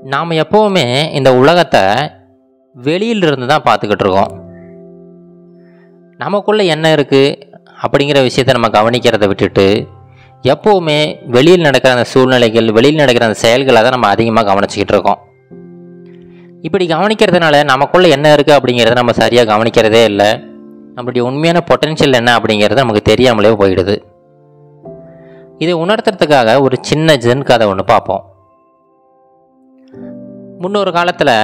நாம் எப்போவுமே இந்த உலகத்தை வெளியிலிருந்து தான் பார்த்துக்கிட்டு இருக்கோம். நமக்குள்ளே என்ன இருக்குது அப்படிங்கிற விஷயத்தை நம்ம கவனிக்கிறதை விட்டுட்டு எப்போவுமே வெளியில் நடக்கிற அந்த சூழ்நிலைகள், வெளியில் நடக்கிற அந்த செயல்களை தான் நம்ம அதிகமாக கவனிச்சிக்கிட்டு இருக்கோம். இப்படி கவனிக்கிறதுனால நமக்குள்ளே என்ன இருக்குது அப்படிங்கிறத நம்ம சரியாக கவனிக்கிறதே இல்லை. நம்மளுடைய உண்மையான பொட்டன்ஷியல் என்ன அப்படிங்கிறது நமக்கு தெரியாமலே போயிடுது. இதை உணர்த்துறதுக்காக ஒரு சின்ன ஜென் கதை ஒன்று பார்ப்போம். முன்னொரு காலத்தில்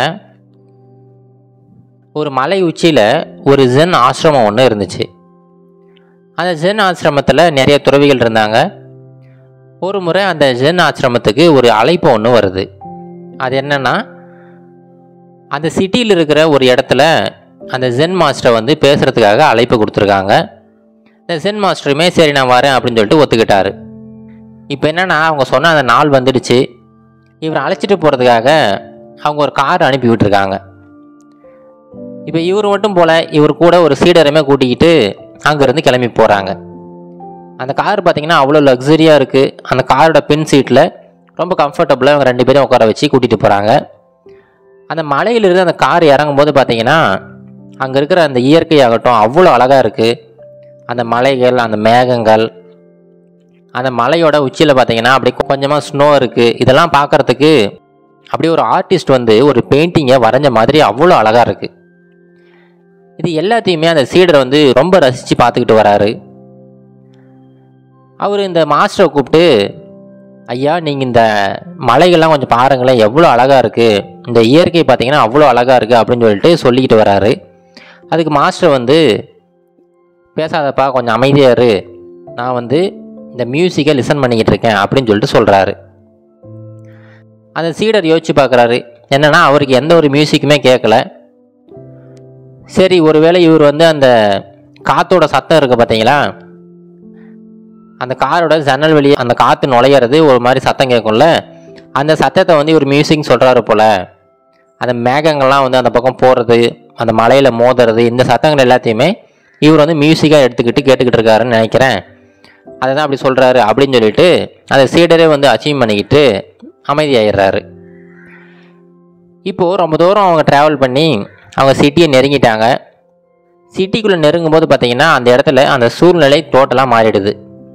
ஒரு மலை உச்சியில் ஒரு ஜென் ஆசிரமம் ஒன்று இருந்துச்சு. அந்த ஜென் ஆசிரமத்தில் நிறைய துறவிகள் இருந்தாங்க. ஒரு முறை அந்த ஜென் ஆசிரமத்துக்கு ஒரு அழைப்பு ஒன்று வருது. அது என்னன்னா, அந்த சிட்டியில் இருக்கிற ஒரு இடத்துல அந்த ஜென் மாஸ்டரை வந்து பேசுகிறதுக்காக அழைப்பு கொடுத்துருக்காங்க. இந்த ஜென் மாஸ்டருமே சரி நான் வரேன் அப்படின்னு சொல்லிட்டு ஒத்துக்கிட்டாரு. இப்போ என்னென்னா, அவங்க சொன்ன அந்த நாள் வந்துடுச்சு. இவரை அழைச்சிட்டு போகிறதுக்காக அவங்க ஒரு கார் அனுப்பி விட்டுருக்காங்க. இப்போ இவர் மட்டும் போல் இவர் கூட ஒரு சீடரையுமே கூட்டிக்கிட்டு அங்கேருந்து கிளம்பி போகிறாங்க. அந்த கார் பார்த்திங்கன்னா அவ்வளோ லக்ஸரியாக இருக்குது. அந்த காரோட பின் சீட்டில் ரொம்ப கம்ஃபர்டபுளாக அவங்க 2 பேரும் உட்கார வச்சு கூட்டிகிட்டு போகிறாங்க. அந்த மலையிலிருந்து அந்த கார் இறங்கும்போது பார்த்திங்கன்னா அங்கே இருக்கிற அந்த இயற்கையாகட்டும் அவ்வளோ அழகாக இருக்குது. அந்த மலைகள், அந்த மேகங்கள், அந்த மலையோட உச்சியில் பார்த்திங்கன்னா அப்படி கொஞ்சமாக ஸ்னோ இருக்குது. இதெல்லாம் பார்க்குறதுக்கு அப்படியே ஒரு ஆர்டிஸ்ட் வந்து ஒரு பெயிண்டிங்கை வரைஞ்ச மாதிரி அவ்வளோ அழகாக இருக்குது. இது எல்லாத்தையுமே அந்த சீடர் வந்து ரொம்ப ரசித்து பார்த்துக்கிட்டு வராரு. அவர் இந்த மாஸ்டரை கூப்பிட்டு, ஐயா நீங்கள் இந்த மலைகள்லாம் கொஞ்சம் பாருங்களேன், எவ்வளோ அழகாக இருக்குது, இந்த இயற்கை பார்த்திங்கன்னா அவ்வளோ அழகாக இருக்குது அப்படின்னு சொல்லிக்கிட்டு வராரு. அதுக்கு மாஸ்டர் வந்து, பேசாதப்பா கொஞ்சம் அமைதியாக இரு, நான் வந்து இந்த மியூசிக்கை லிசன் பண்ணிக்கிட்டு இருக்கேன் அப்படின்னு சொல்கிறாரு. அந்த சீடர் யோசிச்சு பார்க்குறாரு. என்னென்னா அவருக்கு எந்த ஒரு மியூசிக்குமே கேட்கல. சரி, ஒருவேளை இவர் வந்து அந்த காற்றோட சத்தம் இருக்குது பார்த்தீங்களா, அந்த காரோட ஜன்னல் வெளியே அந்த காற்று நுழையிறது ஒரு மாதிரி சத்தம் கேட்கும்ல, அந்த சத்தத்தை வந்து இவர் மியூசிக் சொல்கிறாரு போல். அந்த மேகங்கள்லாம் வந்து அந்த பக்கம் போகிறது, அந்த மலையில் மோதுறது, இந்த சத்தங்கள் எல்லாத்தையுமே இவர் வந்து மியூசிக்காக எடுத்துக்கிட்டு கேட்டுக்கிட்டு இருக்காருன்னு நினைக்கிறேன். அதை தான் அப்படி சொல்கிறாரு அப்படின்னு சொல்லிட்டு அந்த சீடரே வந்து அச்சீவ் பண்ணிக்கிட்டு அமைதியாகிடுறாரு. இப்போது ரொம்ப தூரம் அவங்க ட்ராவல் பண்ணி அவங்க சிட்டியை நெருங்கிட்டாங்க. சிட்டிக்குள்ளே நெருங்கும்போது பார்த்திங்கன்னா அந்த இடத்துல அந்த சூழ்நிலை டோட்டலாக மாறிடுது.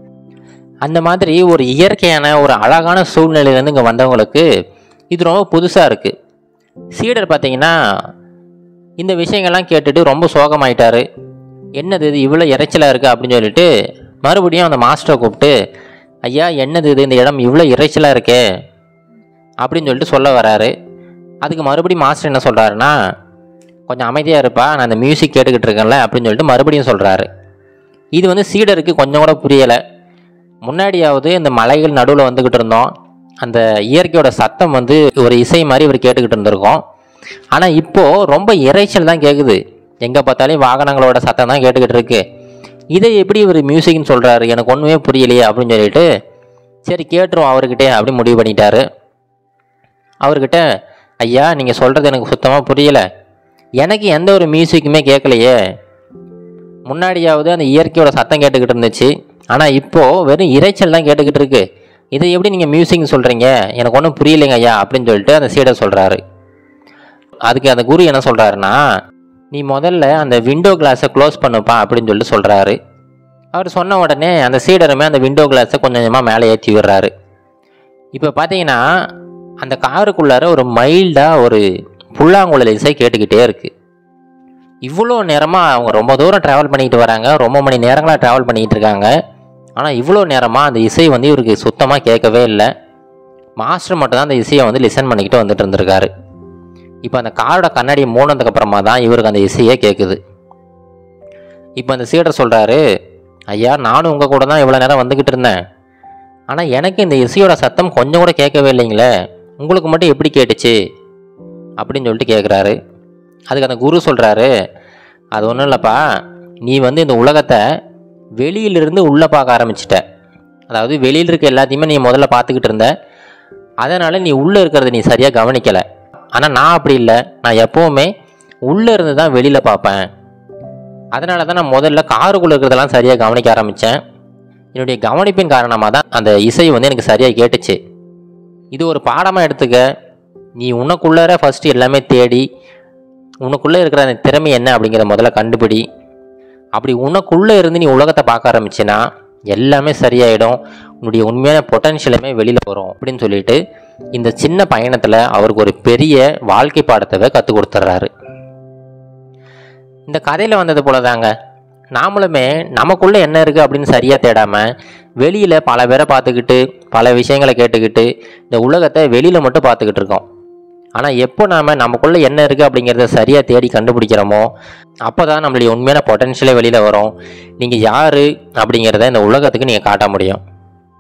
அந்த மாதிரி ஒரு இயற்கையான ஒரு அழகான சூழ்நிலையிலேருந்து இங்கே வந்தவங்களுக்கு இது ரொம்ப புதுசாக இருக்குது. சீடர் பார்த்திங்கன்னா இந்த விஷயங்கள்லாம் கேட்டுட்டு ரொம்ப சோகமாயிட்டார். என்னது இது இவ்வளோ இறைச்சலாக இருக்குது அப்படின்னு சொல்லிட்டு மறுபடியும் அந்த மாஸ்டரை கூப்பிட்டு, ஐயா என்னது இது, இந்த இடம் இவ்வளோ இறைச்சலாக இருக்கே அப்படின்னு சொல்லிட்டு சொல்ல வராரு. அதுக்கு மறுபடியும் மாஸ்டர் என்ன சொல்கிறாருன்னா, கொஞ்சம் அமைதியாக இருப்பா, நான் அந்த மியூசிக் கேட்டுக்கிட்டு இருக்கேன்ல அப்படின்னு சொல்லிட்டு மறுபடியும் சொல்கிறாரு. இது வந்து சீடருக்கு கொஞ்சம் கூட புரியலை. முன்னாடியாவது இந்த மலைகள் நடுவில் வந்துக்கிட்டு இருந்தோம், அந்த இயற்கையோட சத்தம் வந்து ஒரு இசை மாதிரி இவர் கேட்டுக்கிட்டு இருந்திருக்கோம். ஆனால் இப்போது ரொம்ப இறைச்சல் தான் கேட்குது, எங்கே பார்த்தாலும் வாகனங்களோட சத்தம் தான் கேட்டுக்கிட்டு இருக்கு. இதை எப்படி இவர் மியூசிக்னு சொல்கிறாரு, எனக்கு ஒன்றுமே புரியலையே அப்படின்னு சொல்லிட்டு சரி கேட்டுருவோம் அவர்கிட்டே அப்படி முடிவு பண்ணிட்டாரு. அவர்கிட்ட, ஐயா நீங்கள் சொல்கிறது எனக்கு சுத்தமாக புரியலை, எனக்கு எந்த ஒரு மியூசிக்குமே கேட்கலையே, முன்னாடியாவது அந்த இயற்கையோட சத்தம் கேட்டுக்கிட்டு இருந்துச்சு, ஆனால் இப்போது வெறும் இறைச்சல் தான் கேட்டுக்கிட்டு இருக்கு, இதை எப்படி நீங்கள் மியூசிக்னு சொல்கிறீங்க, எனக்கு ஒன்றும் புரியலைங்க ஐயா அப்படின்னு சொல்லிட்டு அந்த சீடர் சொல்கிறாரு. அதுக்கு அந்த குரு என்ன சொல்கிறாருன்னா, நீ முதல்ல அந்த விண்டோ கிளாஸை க்ளோஸ் பண்ணுப்பா அப்படின்னு சொல்கிறாரு. அவர் சொன்ன உடனே அந்த சீடருமே அந்த விண்டோ கிளாஸை கொஞ்சம் கொஞ்சமாக மேலே ஏற்றி விடுறாரு. இப்போ பார்த்தீங்கன்னா அந்த காருக்குள்ளார ஒரு மைல்டாக ஒரு புல்லாங்குழல் இசை கேட்டுக்கிட்டே இருக்குது. இவ்வளோ நேரமாக அவங்க ரொம்ப தூரம் ட்ராவல் பண்ணிக்கிட்டு வராங்க, ரொம்ப மணி நேரங்களாக ட்ராவல் பண்ணிக்கிட்டு இருக்காங்க. ஆனால் இவ்வளோ நேரமாக அந்த இசை வந்து இவருக்கு சுத்தமாக கேட்கவே இல்லை. மாஸ்டர் மட்டும் தான் அந்த இசையை வந்து லிசன் பண்ணிக்கிட்டு வந்துட்டு இருந்திருக்காரு. இப்போ அந்த காரோட கண்ணாடியை மூடினதுக்கப்புறமா தான் இவருக்கு அந்த இசையே கேட்குது. இப்போ அந்த சீடர் சொல்கிறாரு, ஐயா நானும் உங்கள் கூட தான் இவ்வளோ நேரம் வந்துக்கிட்டு இருந்தேன், ஆனால் எனக்கு இந்த இசையோட சத்தம் கொஞ்சம் கூட கேட்கவே இல்லைங்களே, உங்களுக்கு மட்டும் எப்படி கேட்டுச்சு அப்படின்னு சொல்லிட்டு கேட்குறாரு. அதுக்கு அந்த குரு சொல்கிறாரு, அது ஒன்றும் இல்லைப்பா, நீ வந்து இந்த உலகத்தை வெளியிலிருந்து உள்ளே பார்க்க ஆரம்பிச்சிட்ட. அதாவது வெளியில் இருக்க எல்லாத்தையுமே நீ முதல்ல பார்த்துக்கிட்டு இருந்த, அதனால் நீ உள்ளே இருக்கிறத நீ சரியாக கவனிக்கலை. ஆனால் நான் அப்படி இல்லை, நான் எப்போவுமே உள்ளே இருந்து தான் வெளியில் பார்ப்பேன். அதனால தான் நான் முதல்ல காருக்குள்ளே இருக்கிறதெல்லாம் சரியாக கவனிக்க ஆரம்பித்தேன். என்னுடைய கவனிப்பின் காரணமாக தான் அந்த இசை வந்து எனக்கு சரியாக கேட்டுச்சு. இது ஒரு பாடமாக எடுத்துக்க. நீ உனக்குள்ளார ஃபஸ்ட்டு எல்லாமே தேடி உனக்குள்ளே இருக்கிற அந்த திறமை என்ன அப்படிங்கிறத முதல்ல கண்டுபிடி. அப்படி உனக்குள்ளே இருந்து நீ உலகத்தை பார்க்க ஆரம்பிச்சின்னா எல்லாமே சரியாயிடும், உன்னுடைய உண்மையான பொட்டன்ஷியலுமே வெளியில் வரும் அப்படின்னு சொல்லிட்டு இந்த சின்ன பயணத்தில் அவருக்கு ஒரு பெரிய வாழ்க்கை பாடத்தை கற்றுக் கொடுத்துட்றாரு. இந்த கதையில் வந்தது போல தாங்க நாமளுமே நமக்குள்ளே என்ன இருக்குது அப்படின்னு சரியாக தேடாமல் வெளியில் பல பேரை பார்த்துக்கிட்டு பல விஷயங்களை கேட்டுக்கிட்டு இந்த உலகத்தை வெளியில் மட்டும் பார்த்துக்கிட்டு இருக்கோம். ஆனால் எப்போ நாம் நமக்குள்ளே என்ன இருக்குது அப்படிங்கிறத சரியாக தேடி கண்டுபிடிக்கிறோமோ அப்போ தான் நம்மளுடைய உண்மையான பொட்டன்ஷியலே வெளியில் வரும். நீங்கள் யார் அப்படிங்கிறத இந்த உலகத்துக்கு நீங்கள் காட்ட முடியும்.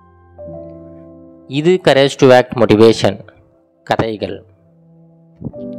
இது கரேஜ் டு ஆக்ட் மோட்டிவேஷன் கதைகள்.